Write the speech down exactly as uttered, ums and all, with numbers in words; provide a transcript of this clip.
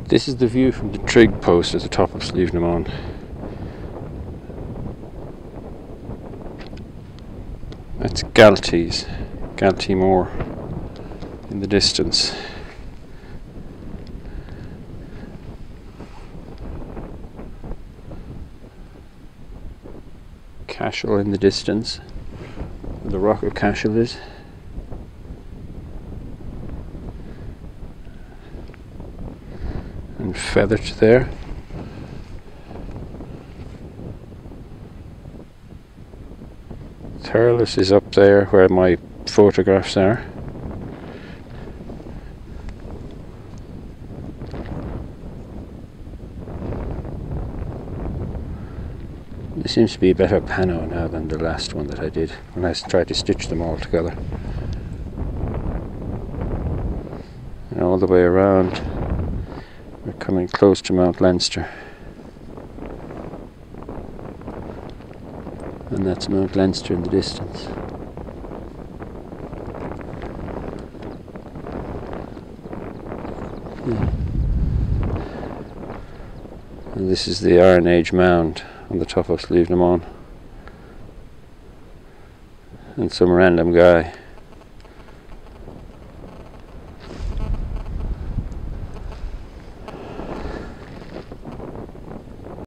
This is the view from the trig post at the top of Slievenamon. That's Galties, Galtee Moor in the distance. Cashel in the distance, where the rock of Cashel is. And Feathert there. Thurles is up there where my photographs are. This seems to be a better pano now than the last one that I did when I tried to stitch them all together. And all the way around, we're coming close to Mount Leinster. And that's Mount Leinster in the distance. Yeah. And this is the Iron Age mound on the top of Slievenamon. And some random guy